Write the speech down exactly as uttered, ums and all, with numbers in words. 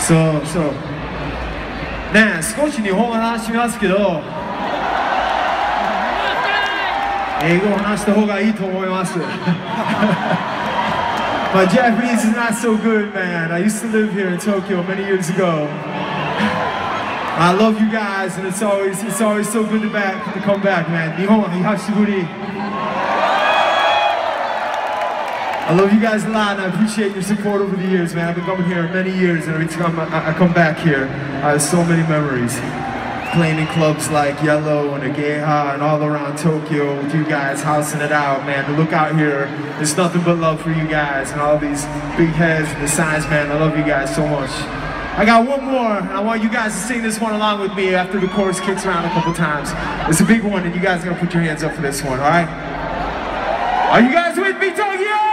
そうそうねえ、少し日本語話しますけど英語を話した方がいいと思います。My Japanese is not so good, man. I used to live here in Tokyo many years ago. I love you guys, and it's always it's always so good to back to come back, man. Nihon, hashiburi. I love you guys a lot, and I appreciate your support over the years, man. I've been coming here many years, and every time I, I come back here, I have so many memories. Playing in clubs like Yellow and Ageha and all around Tokyo with you guys housing it out, man. To look out here, there's nothing but love for you guys and all these big heads and the signs, man. I love you guys so much. I got one more, and I want you guys to sing this one along with me after the chorus kicks around a couple times. It's a big one, and you guys are gonna put your hands up for this one, all right? Are you guys with me, Tokyo?